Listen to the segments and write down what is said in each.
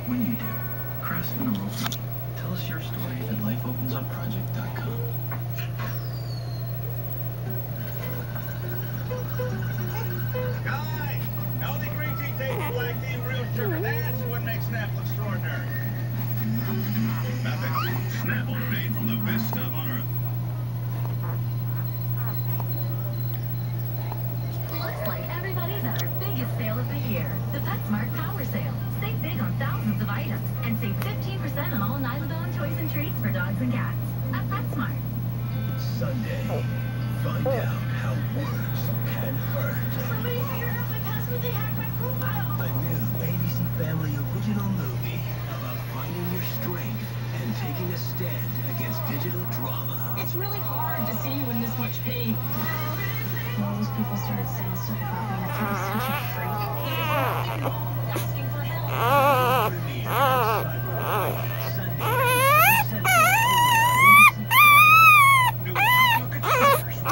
When you do, Craftsman or Roofie, tell us your story at lifeopensupproject.com. Guys, healthy green tea, tasty black tea, real sugar. That's what makes Snapple extraordinary. Epic. Snapple, made from the best stuff on earth. Looks like everybody's at our biggest sale of the year, the PetSmart Power Sale. Save big on thousands of items and save 15% on all Nylabone toys and treats for dogs and cats at PetSmart. Sunday, find out how words can hurt. Somebody figured out my password, they hacked my profile. A new ABC Family original movie about finding your strength and taking a stand against digital drama. It's really hard to see you in this much pain. All those people started saying stuff about me. I was such a freak. Asking for help. Premiere Cyber Sunday, Central, only on ABC Family. New Outlook Express.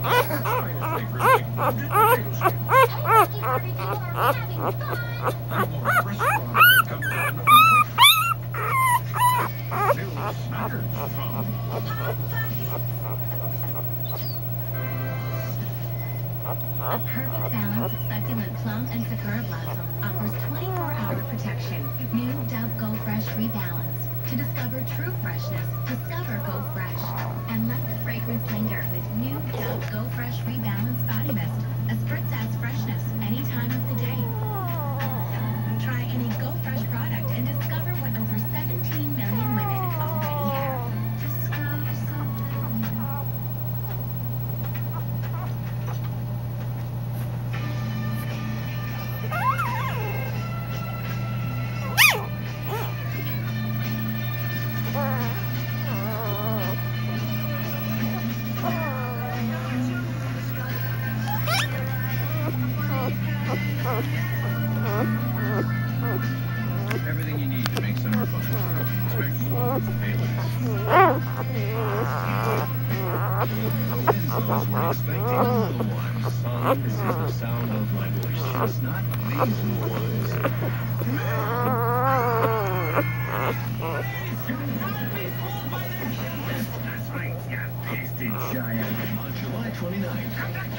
A perfect balance of succulent plum and sakura blossom offers 24-hour protection. New Dove Go Fresh Rebalance. To discover true freshness, discover Go Fresh. And let the fragrance linger with new Dove Go Fresh Rebalance Body Mist. A spritz adds freshness any time of the day. Try any Go Fresh product and discover what over 17 million women already have. Discover something. Everything you need to make summer fun. Especially those were expecting a little one. Son, this is the sound of my voice. It's not these little ones. That's right, you pasted giant. On July 29th,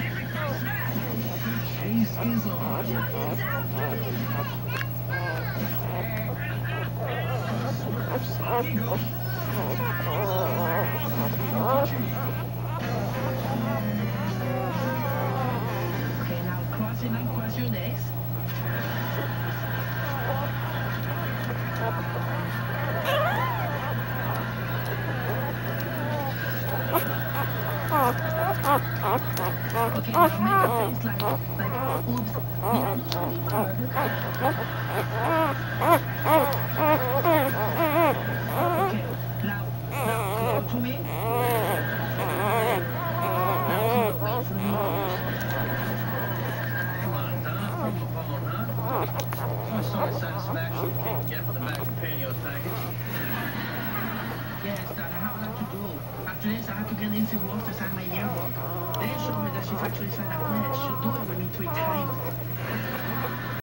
the chase is on. Okay, now crossing and cross your legs. Okay, now make a face like oops. Okay, now go to me. Now keep away from me. Come on, Donna, from the phone, huh? What sort of satisfaction you can't get with the Mac and Panios package? Yes, Dad, I have a lot to do. After this, I have to get Lindsay Wolf to sign my yearbook. They showed me that she's actually signed a pledge. She'll do it with me 3 times.